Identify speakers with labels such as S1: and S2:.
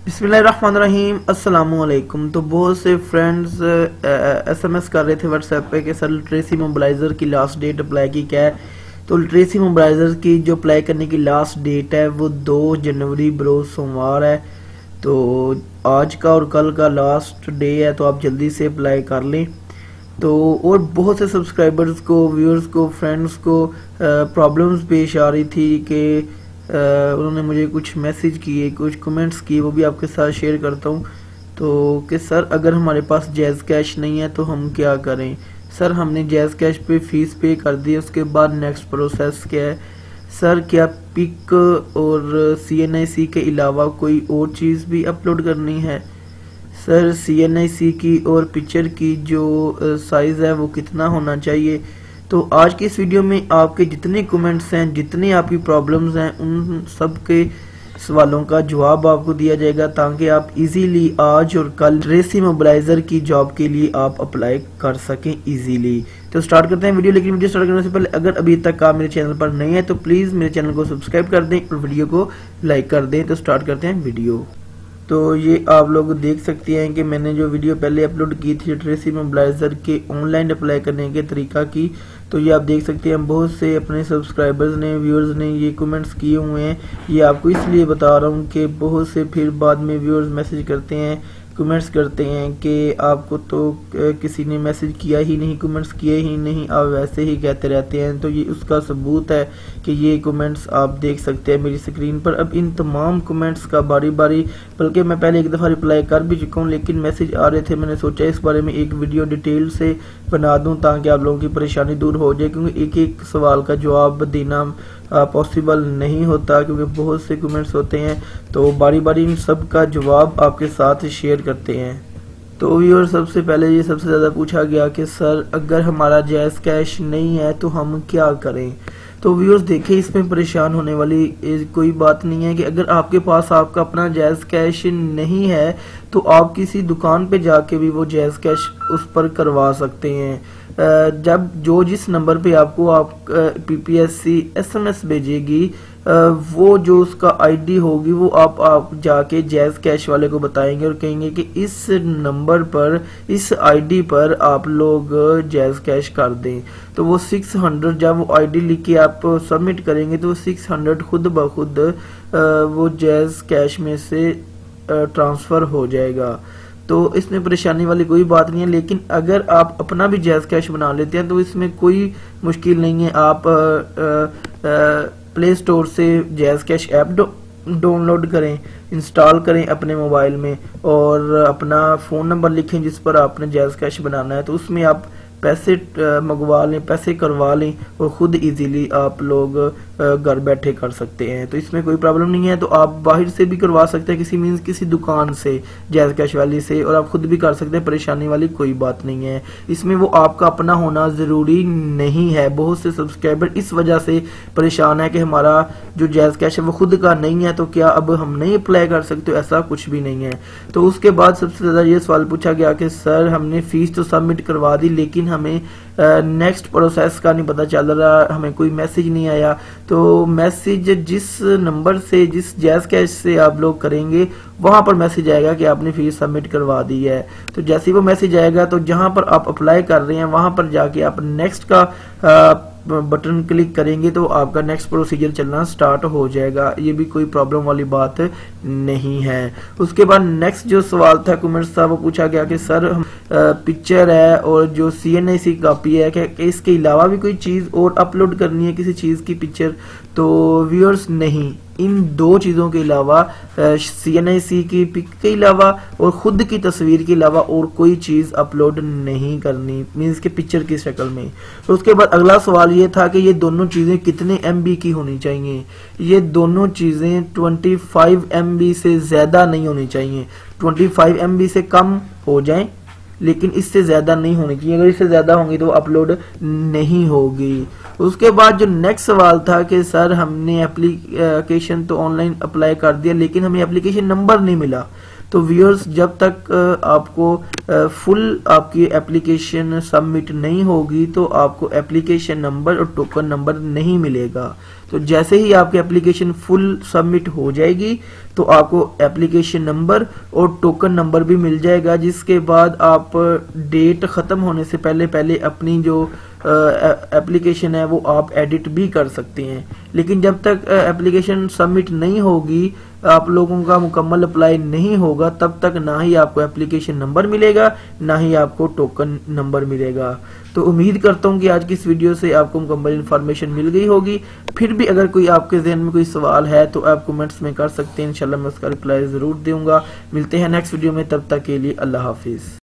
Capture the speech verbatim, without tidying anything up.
S1: बिस्मिल्लाहिर्रहमानिर्रहीम अस्सलामुअलैकुम। तो बहुत से फ्रेंड्स एसएमएस कर रहे थे व्हाट्सएप पे कि सर लिटरेसी मोबिलाइज़र की लास्ट डेट अप्लाई की क्या है। तो लिटरेसी मोबिलाइज़र की जो अप्लाई करने की लास्ट डेट है वो दो जनवरी बरोज़ सोमवार है। तो आज का और कल का लास्ट डे है, तो आप जल्दी से अप्लाई कर लें। तो और बहुत से सब्सक्राइबर्स को, व्यूअर्स को, फ्रेंड्स को प्रॉब्लम्स पेश आ रही थी कि Uh, उन्होंने मुझे कुछ मैसेज किए, कुछ कमेंट्स किए, वो भी आपके साथ शेयर करता हूँ। तो कि सर अगर हमारे पास जैज़ कैश नहीं है तो हम क्या करें। सर हमने जैज़ कैश पे फीस पे कर दी, उसके बाद नेक्स्ट प्रोसेस क्या है। सर क्या पिक और सी एन आई सी के अलावा कोई और चीज़ भी अपलोड करनी है। सर सी एन आई सी की और पिक्चर की जो साइज़ है वो कितना होना चाहिए। तो आज की इस वीडियो में आपके जितने कमेंट्स हैं, जितनी आपकी प्रॉब्लम्स हैं, उन सब के सवालों का जवाब आपको दिया जाएगा ताकि आप इजीली आज और कल लिटरेसी मोबिलाइज़र की जॉब के लिए आप अप्लाई कर सकें इजीली। तो स्टार्ट करते हैं वीडियो। लेकिन वीडियो स्टार्ट करने से पहले अगर अभी तक आप मेरे चैनल पर नए हैं तो प्लीज़ मेरे चैनल को सब्सक्राइब कर दें और वीडियो को लाइक कर दें। तो स्टार्ट करते हैं वीडियो। तो ये आप लोग देख सकते हैं कि मैंने जो वीडियो पहले अपलोड की थी लिटरेसी मोबिलाइज़र के ऑनलाइन अप्लाई करने के तरीका की, तो ये आप देख सकते हैं बहुत से अपने सब्सक्राइबर्स ने, व्यूअर्स ने ये कमेंट्स किए हुए हैं। ये आपको इसलिए बता रहा हूँ कि बहुत से फिर बाद में व्यूअर्स मैसेज करते हैं, कमेंट्स करते हैं कि आपको तो किसी ने मैसेज किया ही नहीं, कमेंट्स किए ही नहीं, आप वैसे ही कहते रहते हैं। तो ये उसका सबूत है कि ये कमेंट्स आप देख सकते हैं मेरी स्क्रीन पर। अब इन तमाम कमेंट्स का बारी बारी, बल्कि मैं पहले एक दफ़ा रिप्लाई कर भी चुका हूँ, लेकिन मैसेज आ रहे थे, मैंने सोचा इस बारे में एक वीडियो डिटेल से बना दूँ ताकि आप लोगों की परेशानी दूर हो जाए, क्योंकि एक एक सवाल का जवाब देना पॉसिबल नहीं होता क्योंकि बहुत से कमेंट्स होते हैं। तो बारी बारी इन सब का जवाब आपके साथ शेयर करते हैं। तो व्यूअर सबसे पहले ये सबसे ज़्यादा पूछा गया कि सर अगर हमारा जैज़ कैश नहीं है तो हम क्या करें। तो व्यूअर्स देखिए, इसमें परेशान होने वाली कोई बात नहीं है कि अगर आपके पास आपका अपना जैज़ कैश नहीं है तो आप किसी दुकान पे जाके भी वो जैज़ कैश उस पर करवा सकते हैं। जब जो जिस नंबर पे आपको आप पीपीएससी एसएमएस भेजेगी, वो जो उसका आईडी होगी वो आप आप जाके जैज़ कैश वाले को बताएंगे और कहेंगे कि इस नंबर पर, इस आईडी पर आप लोग जैज़ कैश कर दें। तो वो छह सौ जब वो आईडी लिख के आप सबमिट करेंगे तो छह सौ खुद ब खुद वो जैज़ कैश में से ट्रांसफ़र हो जाएगा। तो इसमें परेशानी वाली कोई बात नहीं है। लेकिन अगर आप अपना भी जैज़ कैश बना लेते हैं तो इसमें कोई मुश्किल नहीं है। आप प्ले स्टोर से जैज़ कैश ऐप डाउनलोड करें, इंस्टॉल करें अपने मोबाइल में और अपना फ़ोन नंबर लिखें जिस पर आपने जैज़ कैश बनाना है। तो उसमें आप पैसे मंगवा लें, पैसे करवा लें और ख़ुद इजीली आप लोग घर बैठे कर सकते हैं। तो इसमें कोई प्रॉब्लम नहीं है। तो आप बाहर से भी करवा सकते हैं, किसी मीन्स किसी दुकान से, जैज़ कैश वाली से, और आप खुद भी कर सकते हैं। परेशानी वाली कोई बात नहीं है। इसमें वो आपका अपना होना ज़रूरी नहीं है। बहुत से सब्सक्राइबर इस वजह से परेशान है कि हमारा जो जैज़ कैश है वो खुद का नहीं है तो क्या अब हम नहीं अप्लाई कर सकते। ऐसा कुछ भी नहीं है। तो उसके बाद सबसे ज़्यादा ये सवाल पूछा गया कि सर हमने फ़ीस तो सबमिट करवा दी लेकिन हमें नेक्स्ट प्रोसेस का नहीं पता चल रहा, हमें कोई मैसेज नहीं आया। तो मैसेज जिस नंबर से, जिस जैज़ कैश से आप लोग करेंगे वहां पर मैसेज आएगा कि आपने फीस सबमिट करवा दी है। तो जैसे ही वो मैसेज आएगा तो जहां पर आप अप्लाई कर रहे हैं वहां पर जाके आप नेक्स्ट का आ, बटन क्लिक करेंगे तो आपका नेक्स्ट प्रोसीजर चलना स्टार्ट हो जाएगा। ये भी कोई प्रॉब्लम वाली बात नहीं है। उसके बाद नेक्स्ट जो सवाल था कमेंट्स था वो पूछा गया कि सर पिक्चर है और जो सी एन आई सी कॉपी है कि इसके अलावा भी कोई चीज़ और अपलोड करनी है, किसी चीज़ की पिक्चर। तो व्यूअर्स नहीं, इन दो चीज़ों के अलावा, सी एन आई सी की पिक के अलावा और ख़ुद की तस्वीर के अलावा और कोई चीज़ अपलोड नहीं करनी, मीन्स के पिक्चर की शक्ल में। तो उसके बाद अगला सवाल ये था कि ये दोनों चीज़ें कितने एम बी की होनी चाहिए। ये दोनों चीज़ें पच्चीस एम बी से ज़्यादा नहीं होनी चाहिए। पच्चीस एम बी से कम हो जाएं लेकिन इससे ज़्यादा नहीं होनी चाहिए। अगर इससे ज़्यादा होंगी तो अपलोड नहीं होगी। उसके बाद जो नेक्स्ट सवाल था कि सर हमने एप्लीकेशन तो ऑनलाइन अप्लाई कर दिया लेकिन हमें एप्लीकेशन नंबर नहीं मिला। तो व्यूअर्स जब तक आपको फुल आपकी एप्लीकेशन सबमिट नहीं होगी तो आपको एप्लीकेशन नंबर और टोकन नंबर नहीं मिलेगा। तो जैसे ही आपकी एप्लीकेशन फुल सबमिट हो जाएगी तो आपको एप्लीकेशन नंबर और टोकन नंबर भी मिल जाएगा, जिसके बाद आप डेट ख़त्म होने से पहले पहले अपनी जो एप्लीकेशन है वो आप एडिट भी कर सकते हैं। लेकिन जब तक एप्लीकेशन सबमिट नहीं होगी, आप लोगों का मुकम्मल अप्लाई नहीं होगा, तब तक ना ही आपको एप्लीकेशन नंबर मिलेगा ना ही आपको टोकन नंबर मिलेगा। तो उम्मीद करता हूँ कि आज की इस वीडियो से आपको मुकम्मल इन्फॉर्मेशन मिल गई होगी। फिर भी अगर कोई आपके जहन में कोई सवाल है तो आप कमेंट्स में कर सकते हैं, इंशाल्लाह मैं उसका रिप्लाई ज़रूर दूंगा। मिलते हैं नेक्स्ट वीडियो में, तब तक के लिए अल्लाह हाफिज़।